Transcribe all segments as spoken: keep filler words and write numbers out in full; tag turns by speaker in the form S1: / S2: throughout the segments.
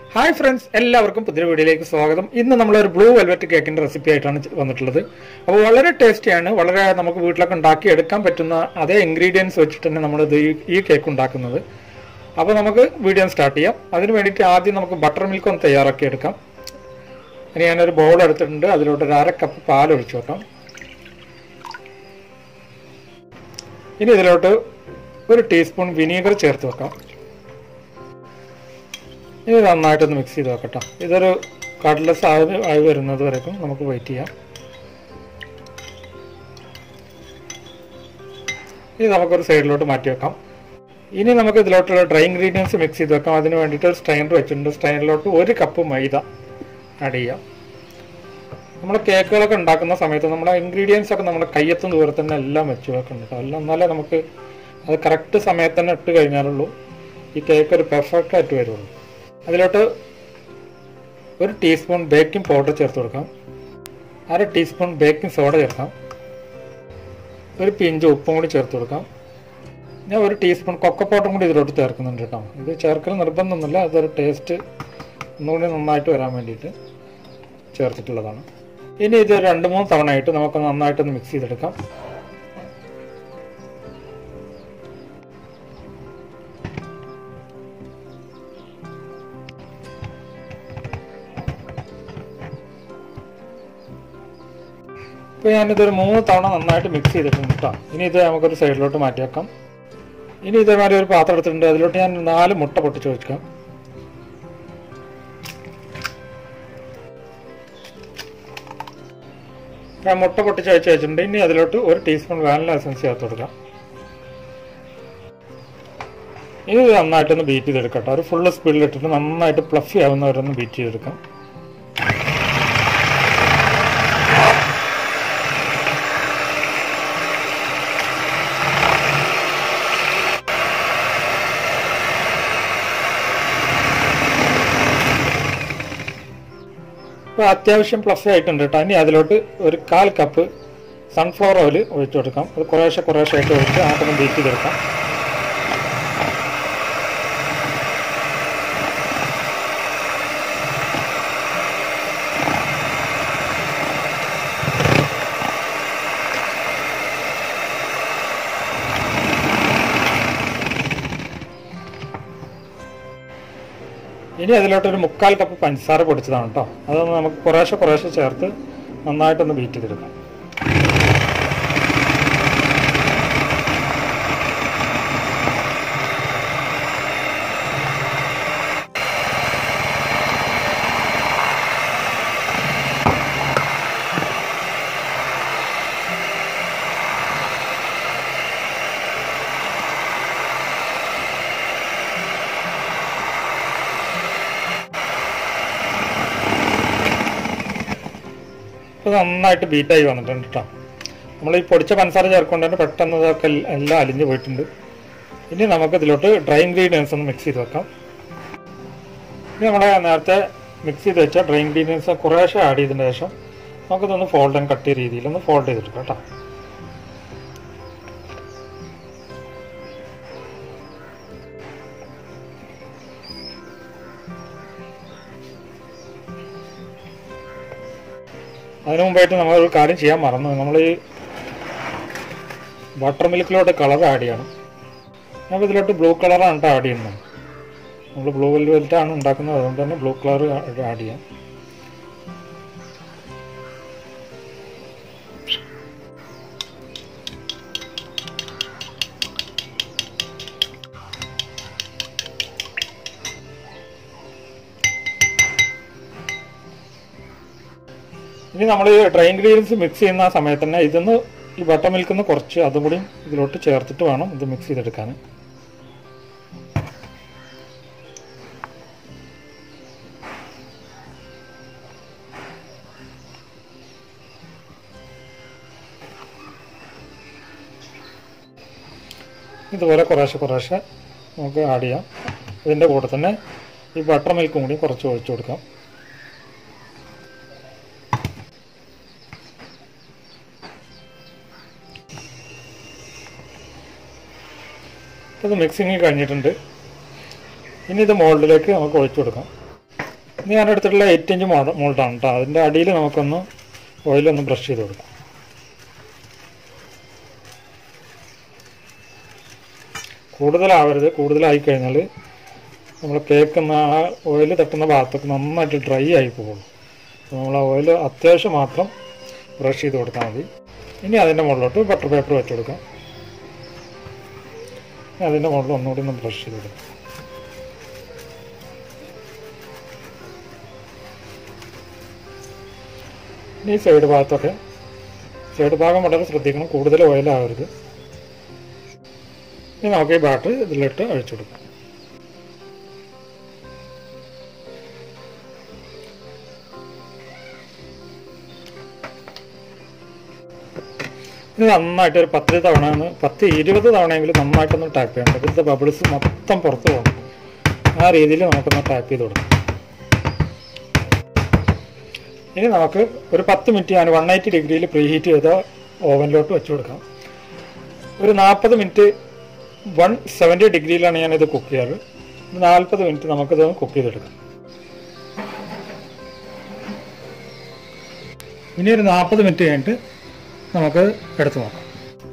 S1: Hi friends, എല്ലാവർക്കും പുതിയ വീഡിയോയിലേക്ക് സ്വാഗതം. ഇന്ന് നമ്മളൊരു ബ്ലൂ വെൽവെറ്റ് കേക്കിൻ്റെ റെസിപ്പി ആയിട്ടാണ് വന്നിട്ടുള്ളത്. അപ്പോൾ വളരെ ടേസ്റ്റിയാണ്, വളരെ നമുക്ക് വീട്ടിലൊക്കെ ഉണ്ടാക്കി എടുക്കാൻ പറ്റുന്ന അതേ ഇൻഗ്രീഡിയൻസ് വെച്ചിട്ട് തന്നെ നമ്മളിത് ഈ കേക്ക് ഉണ്ടാക്കുന്നത്. അപ്പോൾ നമുക്ക് വീഡിയോ സ്റ്റാർട്ട് ചെയ്യാം. അതിന് വേണ്ടിയിട്ട് ആദ്യം നമുക്ക് ബട്ടർ മിൽക്ക് ഒന്ന് തയ്യാറാക്കി എടുക്കാം. ഇനി ഞാനൊരു ബൗൾ എടുത്തിട്ടുണ്ട്, അതിലോട്ട് ഒരു അര കപ്പ് പാൽ ഒഴിച്ചു വെക്കാം. ഇനി ഇതിലോട്ട് ഒരു ടീസ്പൂൺ വിനീഗർ ചേർത്ത് വെക്കാം. ഇത് നന്നായിട്ടൊന്ന് മിക്സ് ചെയ്ത് വെക്കട്ടോ. ഇതൊരു കട്ലസ് ആയി ആയി വരുന്നത് വരേക്കും നമുക്ക് വെയിറ്റ് ചെയ്യാം. ഇത് നമുക്കൊരു സൈഡിലോട്ട് മാറ്റി വെക്കാം. ഇനി നമുക്ക് ഇതിലോട്ടുള്ള ഡ്രൈ ഇൻഗ്രീഡിയൻസ് മിക്സ് ചെയ്ത് വെക്കാം. അതിന് വേണ്ടിയിട്ട് ഒരു സ്ട്രെയിനർ വെച്ചിട്ടുണ്ട്. സ്ട്രെയിനറിലോട്ട് ഒരു കപ്പ് മൈദ ആഡ് ചെയ്യാം. നമ്മൾ കേക്കുകളൊക്കെ ഉണ്ടാക്കുന്ന സമയത്ത് നമ്മുടെ ഇൻഗ്രീഡിയൻസ് ഒക്കെ നമ്മുടെ കയ്യെത്തും ദൂരെ തന്നെ എല്ലാം വെച്ച് വെക്കുന്നുണ്ട്. എല്ലാം എന്നാലേ നമുക്ക് അത് കറക്റ്റ് സമയത്ത് തന്നെ ഇട്ട് കഴിഞ്ഞാലുള്ളൂ ഈ കേക്ക് ഒരു പെർഫെക്റ്റ് ആയിട്ട് വരുള്ളൂ. അതിലോട്ട് ഒരു ടീസ്പൂൺ ബേക്കിംഗ് പൗഡർ ചേർത്ത് കൊടുക്കാം. അര ടീസ്പൂൺ ബേക്കിംഗ് സോഡ ചേർക്കാം. ഒരു പിഞ്ച് ഉപ്പും കൂടി ചേർത്ത് കൊടുക്കാം. ഞാൻ ഒരു ടീസ്പൂൺ കൊക്കോ പൗഡറും കൂടി ഇതിലോട്ട് ചേർക്കുന്നുണ്ട് കേട്ടോ. ഇത് ചേർക്കൽ നിർബന്ധമൊന്നുമില്ല, അതൊരു ടേസ്റ്റ് ഒന്നുകൂടി നന്നായിട്ട് വരാൻ വേണ്ടിയിട്ട് ചേർത്തിട്ടുള്ളതാണ്. ഇനി ഇത് രണ്ട് മൂന്ന് തവണ ആയിട്ട് നമുക്ക് നന്നായിട്ടൊന്ന് മിക്സ് ചെയ്തെടുക്കാം. ഇപ്പോൾ ഞാനിതൊരു മൂന്ന് തവണ നന്നായിട്ട് മിക്സ് ചെയ്തിട്ടുണ്ട് കേട്ടോ. ഇനി ഇത് നമുക്കൊരു സൈഡിലോട്ട് മാറ്റി വെക്കാം. ഇനി ഇതേമാതിരി ഒരു പാത്രം എടുത്തിട്ടുണ്ട്, അതിലോട്ട് ഞാൻ നാല് മുട്ട പൊട്ടിച്ച് വെക്കാം. ഞാൻ മുട്ട പൊട്ടിച്ച് വെച്ച് വെച്ചിട്ടുണ്ട്. ഇനി അതിലോട്ട് ഒരു ടീസ്പൂൺ വാനില എസൻസ് ചേർത്ത് കൊടുക്കാം. ഇത് നന്നായിട്ടൊന്ന് ബീറ്റ് ചെയ്തെടുക്കട്ടോ. ഒരു ഫുള്ള് സ്പീഡിലിട്ടിട്ട് നന്നായിട്ട് പ്ലഫി ആവുന്നവരൊന്ന് ബീറ്റ് ചെയ്തെടുക്കാം. ഇപ്പോൾ അത്യാവശ്യം പ്ലസ് ആയിട്ടുണ്ട് കേട്ടോ. ഇനി അതിലോട്ട് ഒരു കാൽ കപ്പ് സൺഫ്ലവർ ഓയിൽ ഒഴിച്ചു കൊടുക്കാം. അത് കുറേശ്ശെ കുറേശ്ശെ ആയിട്ട് ഒഴിച്ച് ആദ്യം ബീറ്റ് ചെയ്തെടുക്കാം. ഇനി അതിലോട്ടൊരു മുക്കാൽ കപ്പ് പഞ്ചസാര പൊടിച്ചതാണ് കേട്ടോ. അതൊന്ന് നമുക്ക് കുറേശ്ശെ കുറേശ്ശെ ചേർത്ത് നന്നായിട്ടൊന്ന് ബീറ്റ് ചെയ്തെടുക്കാം. ഇപ്പോൾ നന്നായിട്ട് ബീറ്റായി വന്നിട്ടുണ്ട് കേട്ടോ. നമ്മൾ ഈ പൊടിച്ച പഞ്ചസാര ചേർക്കൊണ്ട് തന്നെ പെട്ടെന്ന് ഇതൊക്കെ എല്ലാം അലിഞ്ഞ് പോയിട്ടുണ്ട്. ഇനി നമുക്ക് ഇതിലോട്ട് ഡ്രൈ ഇൻഗ്രീഡിയൻസ് ഒന്ന് മിക്സ് ചെയ്ത് വെക്കാം. ഇനി നമ്മളെ നേരത്തെ മിക്സ് ചെയ്ത് വെച്ച ഡ്രൈ ഇൻഗ്രീഡിയൻസ് കുറേശ്ശെ ആഡ് ചെയ്തതിന് ശേഷം നമുക്കിതൊന്ന് ഫോൾഡ് ആൻഡ് കട്ട് രീതിയിലൊന്ന് ഫോൾഡ് ചെയ്തെടുക്കാം കേട്ടോ. അതിനു മുമ്പായിട്ട് നമ്മളൊരു കാര്യം ചെയ്യാൻ മറന്നു. നമ്മൾ ഈ ബട്ടർ മിൽക്കിലോട്ട് കളർ ആഡ് ചെയ്യണം. നമ്മൾ ഇതിലോട്ട് ബ്ലൂ കളറാണ് കേട്ടോ ആഡ് ചെയ്യുന്നത്. നമ്മൾ ബ്ലൂ വെൽവെറ്റാണ് ഉണ്ടാക്കുന്നത്, അതുകൊണ്ട് തന്നെ ബ്ലൂ കളർ ആഡ് ചെയ്യാം. ഇനി നമ്മൾ ഈ ഡ്രൈ ഇൻഗ്രീഡിയൻസ് മിക്സ് ചെയ്യുന്ന ആ സമയത്ത് തന്നെ ഇതൊന്ന് ഈ ബട്ടർ മിൽക്കിൽ നിന്ന് കുറച്ച് അതും കൂടി ഇതിലോട്ട് ചേർത്തിട്ട് വേണം ഇത് മിക്സ് ചെയ്തെടുക്കാൻ. ഇതുപോലെ കുറേശ്ശെ കുറേശ്ശെ നമുക്ക് ആഡ് ചെയ്യാം. ഇതിൻ്റെ കൂടെ തന്നെ ഈ ബട്ടർ മിൽക്കും കൂടി കുറച്ച് ഒഴിച്ചു കൊടുക്കാം. ഇത് മിക്സിങ് കഴിഞ്ഞിട്ടുണ്ട്. ഇനി ഇത് മോൾഡിലേക്ക് നമുക്ക് ഒഴിച്ചു കൊടുക്കാം. ഇത് ഞാൻ എടുത്തിട്ടുള്ള എയ്റ്റ് ഇഞ്ച് മോൾഡ് മോൾഡാണ് കേട്ടോ. അതിൻ്റെ അടിയിൽ നമുക്കൊന്ന് ഓയിലൊന്ന് ബ്രഷ് ചെയ്ത് കൊടുക്കാം. കൂടുതലാവരുത്. കൂടുതലായി കഴിഞ്ഞാൽ നമ്മൾ കേൾക്കുന്ന ആ ഓയിൽ തട്ടുന്ന ഭാഗത്തൊക്കെ നന്നായിട്ട് ഡ്രൈ ആയി പോകുള്ളൂ. നമ്മൾ ആ ഓയിൽ അത്യാവശ്യം മാത്രം ബ്രഷ് ചെയ്ത് കൊടുത്താൽ മതി. ഇനി അതിൻ്റെ മുകളിലോട്ട് ബട്ടർ പേപ്പർ വെച്ച് കൊടുക്കാം. അതിൻ്റെ മുകളിൽ ഒന്നുകൂടി ഒന്ന് ബ്രഷ് ചെയ്ത് കൊടുക്കാം. ഇനി സൈഡ് ഭാഗത്തൊക്കെ സൈഡ് ഭാഗം വളരെ ശ്രദ്ധിക്കണം, കൂടുതൽ ഓയിലാവരുത്. ഇനി നമുക്ക് ഈ ബാറ്റർ ഇതിലിട്ട് അഴിച്ചു കൊടുക്കാം. ഇത് നന്നായിട്ട് ഒരു പത്ത് തവണ പത്ത് ഇരുപത് തവണയെങ്കിലും നന്നായിട്ടൊന്ന് ടാപ്പ് ചെയ്യണം. ഇതിലത്തെ ബബിൾസ് മൊത്തം പുറത്ത് പോകണം. ആ രീതിയിൽ നമുക്കൊന്ന് ടാപ്പ് ചെയ്ത് കൊടുക്കാം. ഇനി നമുക്ക് ഒരു പത്ത് മിനിറ്റ് ഞാൻ വൺ എയ്റ്റി ഡിഗ്രിയിൽ പ്രീ ഹീറ്റ് ചെയ്ത ഓവനിലോട്ട് വെച്ച് കൊടുക്കാം. ഒരു നാൽപ്പത് മിനിറ്റ് വൺ സെവൻറ്റി ഡിഗ്രിയിലാണ് ഞാനിത് കുക്ക് ചെയ്യാറ്. നാൽപ്പത് മിനിറ്റ് നമുക്കിത് കുക്ക് ചെയ്തെടുക്കാം. ഇനി ഒരു നാൽപ്പത് മിനിറ്റ് കഴിഞ്ഞിട്ട് നമുക്ക് എടുത്തു നോക്കാം.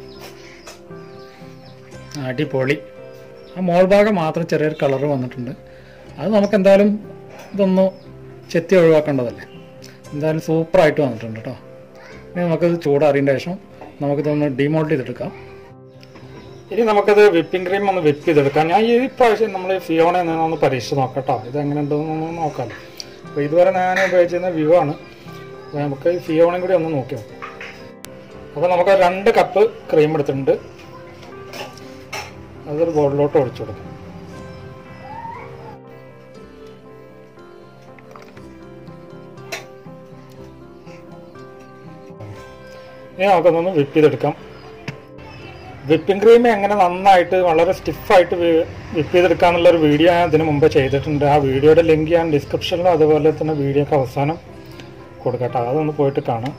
S1: അടിപൊളി. ആ മോൾ ഭാഗം മാത്രം ചെറിയൊരു കളർ വന്നിട്ടുണ്ട്. അത് നമുക്ക് എന്തായാലും ഇതൊന്ന് ചെത്തി ഒഴിവാക്കേണ്ടതല്ലേ. എന്തായാലും സൂപ്പറായിട്ട് വന്നിട്ടുണ്ട് കേട്ടോ. ഇനി നമുക്കത് ചൂടാറിയതിൻ്റെ ശേഷം നമുക്കിതൊന്ന് ഡിമോൾഡ് ചെയ്തെടുക്കാം. ഇനി നമുക്കത് വിപ്പിംഗ് ക്രീം ഒന്ന് വിപ്പ് ചെയ്തെടുക്കാം. ഞാൻ ഈ പ്രാവശ്യം നമ്മൾ ഫിയോണ ഒന്ന് പരീക്ഷിച്ച് നോക്കാം കേട്ടോ. ഇതെങ്ങനെ ഉണ്ടെന്ന് നോക്കാം. അപ്പോൾ ഇതുവരെ ഞാൻ ഉപയോഗിച്ചിരുന്ന വ്യൂ ആണ്. അപ്പോൾ നമുക്ക് ഈ ഫിയോണയും കൂടി ഒന്ന് നോക്കി നോക്കാം. അപ്പോൾ നമുക്ക് രണ്ട് കപ്പ് ക്രീം എടുത്തിട്ടുണ്ട്. അതൊരു ബോളിലോട്ട് ഒഴിച്ചു കൊടുക്കാം. ഇനി നമുക്കൊന്ന് വിപ്പ് ചെയ്തെടുക്കാം. വിപ്പിംഗ് ക്രീം എങ്ങനെ നന്നായിട്ട് വളരെ സ്റ്റിഫായിട്ട് വിപ്പ് ചെയ്തെടുക്കാന്നുള്ളൊരു വീഡിയോ ഞാൻ ഇതിന് മുമ്പ് ചെയ്തിട്ടുണ്ട്. ആ വീഡിയോയുടെ ലിങ്ക് ഞാൻ ഡിസ്ക്രിപ്ഷനിലും അതുപോലെ തന്നെ വീഡിയോക്ക് അവസാനം കൊടുക്കട്ടെ. അതൊന്ന് പോയിട്ട് കാണാം.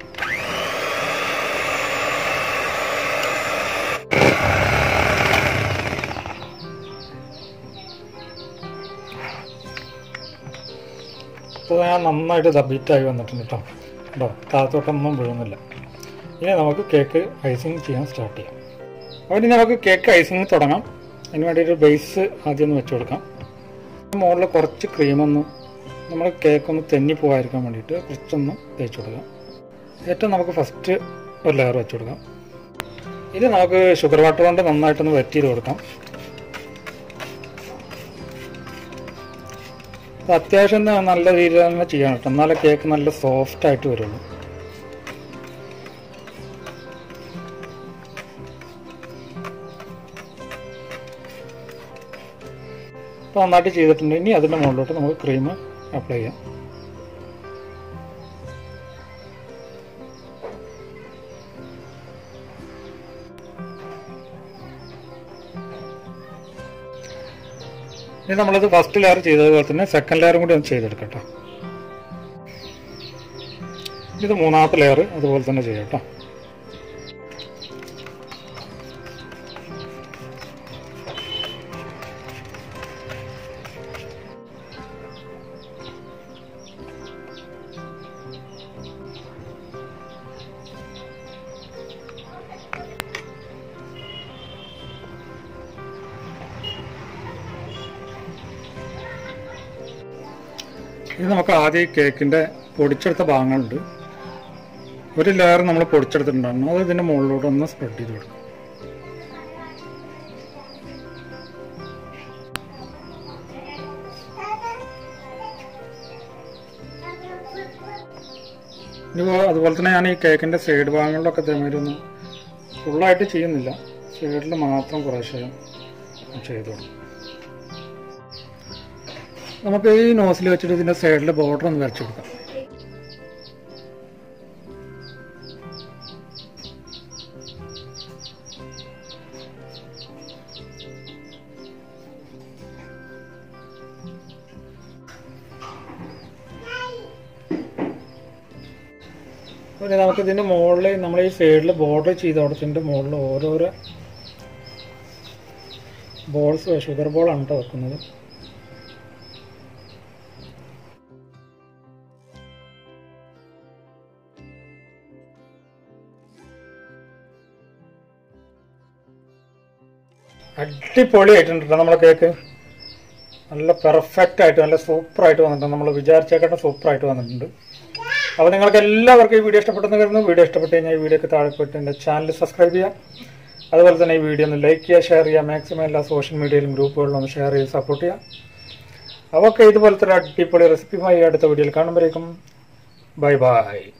S1: ഇപ്പോൾ ഞാൻ നന്നായിട്ട് ഇത് ബീറ്റായി വന്നിട്ടുണ്ട് കേട്ടോ. കേട്ടോ താഴത്തോട്ടൊന്നും വീഴുന്നില്ല. ഇനി നമുക്ക് കേക്ക് ഐസിങ് ചെയ്യാൻ സ്റ്റാർട്ട് ചെയ്യാം. അപ്പോൾ ഇനി നമുക്ക് കേക്ക് ഐസിങ് തുടങ്ങാം. അതിന് വേണ്ടിയിട്ട് ബേസ് ആദ്യം ഒന്ന് വെച്ച് കൊടുക്കാം. മുകളിൽ കുറച്ച് ക്രീമൊന്ന് നമ്മൾ കേക്കൊന്ന് തെന്നി പോകാതിരിക്കാൻ വേണ്ടിയിട്ട് കുറച്ചൊന്ന് തേച്ച് കൊടുക്കാം. ഏറ്റവും നമുക്ക് ഫസ്റ്റ് ഒരു ലെയർ വെച്ച് കൊടുക്കാം. ഇത് നമുക്ക് ഷുഗർ വാട്ടർ കൊണ്ട് നന്നായിട്ടൊന്ന് വെറ്റ് ചെയ്ത് കൊടുക്കാം. അത്യാവശ്യം നല്ല രീതിയിൽ തന്നെ ചെയ്യണം കേട്ടോ. എന്നാലേ കേക്ക് നല്ല സോഫ്റ്റ് ആയിട്ട് വരുള്ളൂ. അപ്പോൾ നന്നായിട്ട് ചെയ്തിട്ടുണ്ട്. ഇനി അതിൻ്റെ മുകളിലോട്ട് നമുക്ക് ക്രീം അപ്ലൈ ചെയ്യാം. ഇനി നമ്മളിത് ഫസ്റ്റ് ലെയർ ചെയ്തതുപോലെ തന്നെ സെക്കൻഡ് ലെയറും കൂടി ഒന്ന് ചെയ്തെടുക്കാം കേട്ടോ. ഇത് മൂന്നാമത്തെ ലെയർ അതുപോലെ തന്നെ ചെയ്യാം കേട്ടോ. ഇത് നമുക്ക് ആദ്യം കേക്കിൻ്റെ പൊടിച്ചെടുത്ത ഭാഗങ്ങളുണ്ട്. ഒരു ലെയർ നമ്മൾ പൊടിച്ചെടുത്തിട്ടുണ്ടായിരുന്നു. അത് ഇതിൻ്റെ മുകളിലൂടെ ഒന്ന് സ്പ്രെഡ് ചെയ്ത് കൊടുക്കും. ഇനിയിപ്പോൾ അതുപോലെ തന്നെ ഞാൻ ഈ കേക്കിൻ്റെ സൈഡ് ഭാഗങ്ങളിലൊക്കെ ഇതേമാതിരി ഒന്നും ഫുള്ളായിട്ട് ചെയ്യുന്നില്ല. സൈഡിൽ മാത്രം കുറേശ്ശെ ചെയ്ത് കൊടുക്കും. നമുക്ക് ഈ നോസിൽ വെച്ചിട്ട് ഇതിൻ്റെ സൈഡിൽ ബോർഡർ ഒന്ന് വരച്ചു കൊടുക്കാം. പിന്നെ നമുക്കിതിൻ്റെ മുകളിൽ നമ്മൾ ഈ സൈഡിൽ ബോർഡർ ചെയ്ത് കൊടുത്തതിൻ്റെ മുകളിൽ ഓരോരോ ബോൾസ് ഷുഗർ ബോളാണ് കേട്ടോ വെക്കുന്നത്. അടിപൊളിയായിട്ടുണ്ട് കേട്ടോ നമ്മളെ കേക്ക്. നല്ല പെർഫെക്റ്റ് ആയിട്ട് നല്ല സൂപ്പറായിട്ട് വന്നിട്ടുണ്ട്. നമ്മൾ വിചാരിച്ചേക്കാട്ടും സൂപ്പറായിട്ട് വന്നിട്ടുണ്ട്. അപ്പോൾ നിങ്ങൾക്ക് എല്ലാവർക്കും ഈ വീഡിയോ ഇഷ്ടപ്പെട്ടെന്ന് കരുതുന്നു. വീഡിയോ ഇഷ്ടപ്പെട്ട് കഴിഞ്ഞാൽ ഈ വീഡിയോക്ക് താഴെ പോയിട്ട് എൻ്റെ ചാനൽ സബ്സ്ക്രൈബ് ചെയ്യുക. അതുപോലെ തന്നെ ഈ വീഡിയോ ഒന്ന് ലൈക്ക് ചെയ്യുക, ഷെയർ ചെയ്യുക. മാക്സിമം എല്ലാ സോഷ്യൽ മീഡിയയിലും ഗ്രൂപ്പുകളിലും ഒന്ന് ഷെയർ ചെയ്ത് സപ്പോർട്ട് ചെയ്യുക. അപ്പോൾ ഇതുപോലത്തെ ഒരു അടിപൊളി റെസിപ്പിയുമായി അടുത്ത വീഡിയോയിൽ കാണുമ്പോഴേക്കും ബൈ ബൈ.